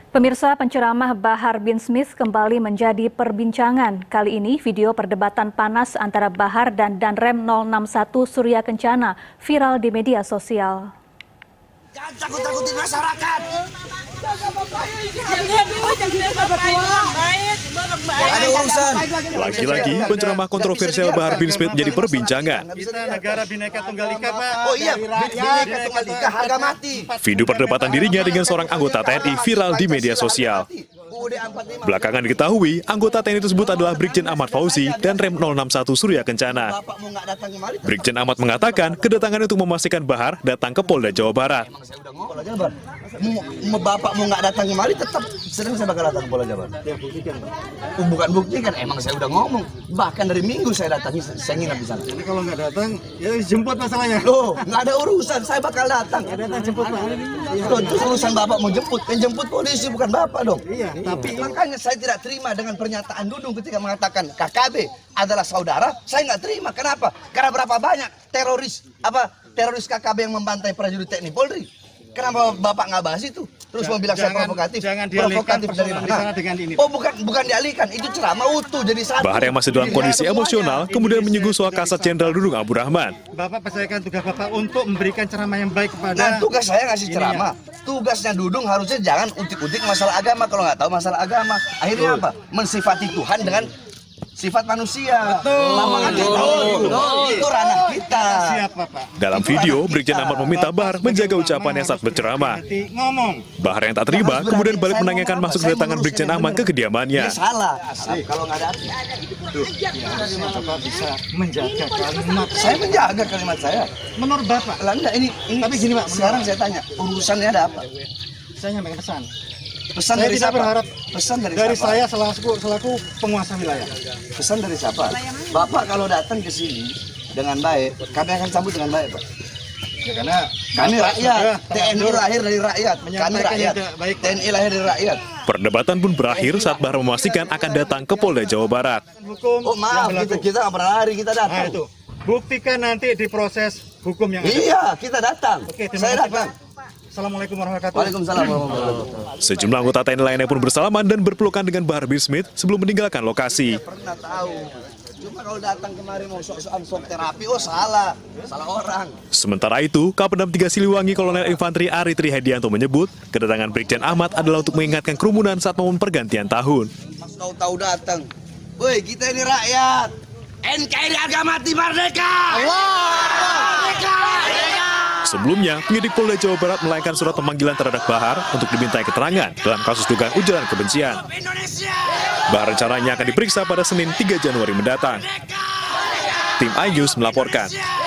Pemirsa, penceramah Bahar bin Smith kembali menjadi perbincangan. Kali ini video perdebatan panas antara Bahar dan Danrem 061 Surya Kencana viral di media sosial. Jangan takut-takutin masyarakat. Ada urusan. Lagi-lagi penceramah kontroversial Bahar bin Smith menjadi perbincangan. Kita negara Bhinneka Tunggal Ika, Pak. Oh iya, Bhinneka Tunggal Ika harga mati. Video perdebatan dirinya dengan seorang anggota TNI viral di media sosial. Belakangan diketahui, anggota TNI tersebut adalah Brigjen Ahmad Fauzi dan Rem 061 Surya Kencana. Brigjen Ahmad mengatakan kedatangan untuk memastikan Bahar datang ke Polda Jawa Barat. Bapak mau nggak datang kemari, tetap sedang saya bakal datang ke Polda Jawa Barat. Bukan bukti kan, emang saya udah ngomong. Bahkan dari minggu saya datangi, saya nginap di sana. Jadi kalau nggak datang, ya jemput masalahnya. Loh, nggak ada urusan, saya bakal datang. Datang jemput, Pak. Loh, itu urusan Bapak mau jemput, yang jemput polisi bukan Bapak dong. Iya, Tapi makanya saya tidak terima dengan pernyataan Dudung ketika mengatakan KKB adalah saudara. Saya nggak terima. Kenapa? Karena berapa banyak teroris KKB yang membantai prajurit TNI Polri. Kenapa Bapak nggak bahas itu? Terus mau bilang saya provokatif. Jangan dialihkan dari mana? dengan ini. Oh, bukan dialihkan. Itu ceramah utuh jadi satu. Bahar yang masih dalam kondisi emosional kemudian menyinggung soal Kasat Jenderal Dudung Abdurrahman. Bapak percayakan tugas Bapak untuk memberikan ceramah yang baik kepada. Nah, tugas saya ngasih ceramah. Tugasnya Dudung harusnya jangan utik-utik masalah agama kalau nggak tahu masalah agama. Akhirnya apa? Mensifati Tuhan dengan sifat manusia. Itu ranah kita. Siapa, Pak? Dalam video, Brigjen Ahmad meminta Bahar menjaga ucapannya saat berceramah. Ngomong. Bahar yang tak terima kemudian balik menanyakan maksud kedatangan Brigjen Ahmad ke kediamannya. Dia salah. Kalau nggak ada Bapak bisa menjaga kalimat. saya menjaga kalimat saya. Menurut Bapak, Lah enggak ini Tapi gini, Pak, sekarang saya tanya, urusannya ada apa? saya nyampaikan pesan. Pesan Saya dari tidak siapa? berharap Pesan dari siapa? saya selaku penguasa wilayah. Pesan dari siapa? Bapak kalau datang ke sini dengan baik, kami akan sambut dengan baik, Pak. Ya, karena Kami Bapak rakyat, sudah TNI terlanjur lahir dari rakyat. Kami menyampaikan rakyat, yang tidak baik, Pak. TNI lahir dari rakyat. Perdebatan pun berakhir saat Bahar memastikan akan datang ke Polda Jawa Barat. hukum Oh maaf, yang berlaku. kita nggak pernah lari, kita Nah, datang. itu. Buktikan nanti di proses hukum yang ada. Iya, kita datang. Oke, terima Saya kasih, datang. Pak. Assalamualaikum warahmatullahi wabarakatuh. Waalaikumsalam warahmatullahi wabarakatuh. Sejumlah anggota TNI lainnya pun bersalaman dan berpelukan dengan Bahar bin Smith sebelum meninggalkan lokasi. Pernah tahu. Cuma kalau datang kemari mau sok-sokan sok terapi, oh salah orang. Sementara itu, Kapendam 3 Siliwangi Kolonel Infanteri Ari Trihedianto menyebut kedatangan Brigjen Ahmad adalah untuk mengingatkan kerumunan saat momen pergantian tahun. Tahu-tahu datang. Woi, kita ini rakyat. NKRI harga mati merdeka. Merdeka. Sebelumnya, penyidik Polda Jawa Barat melayangkan surat pemanggilan terhadap Bahar untuk dimintai keterangan dalam kasus dugaan ujaran kebencian. Bahar rencananya akan diperiksa pada Senin 3 Januari mendatang. Tim iNews melaporkan.